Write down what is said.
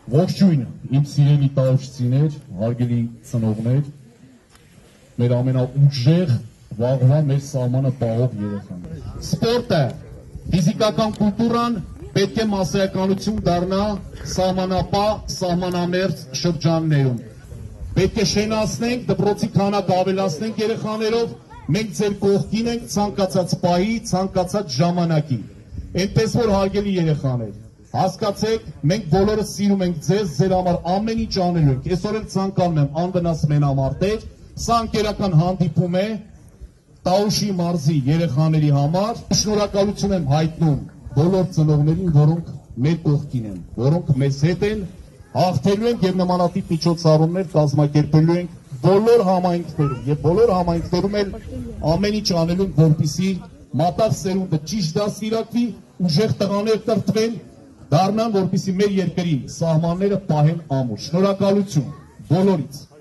Ողջույն, իմ սիրելի տարուչցիներ, հարգելի ծնողներ, մեր ամենաուժեղ վաղվա մեր սահմանը պահող երեխաներ։ Սպորտը, ֆիզիկական կուլտուրան պետք է մասսայականություն դառնա սահմանապահ, սահմանամերձ շրջաններում։ Պետք է շենացնենք, դպրոցի քանակը ավելացնենք երեխաներով, մենք ձեր կողքին ենք ցանկացած պահի, ցանկացած ժամանակի։ Այնպես որ հարգելի երեխաներ, հասկացեք, մենք բոլորս սիրում ենք ձեզ, ձեր համար ամեն ինչ անելու ենք։ Այսօր էլ ցանկանում եմ անվնաս մենամարտեր, սա ընկերական հանդիպում է Տաուշի մարզի երեխաների համար։ Շնորհակալություն եմ հայտնում բոլոր ծնողներին, որոնք մեր կողքին են, որոնք մեզ հետ են, հաղթելու ենք եւ նմանատիպ միջոցառումներ կազմակերպելու ենք բոլոր համայնքներում եւ բոլոր համայնքներում էլ ամեն ինչ անելու ենք, որպեսզի մատաղ սերունդը ճիշտ դաստիարակվի, ուժեղ տղաներ տրտվեն, դառնան, որպեսզի մեր երկրի սահմանները պահեն ամուր։ Շնորհակալություն բոլորից։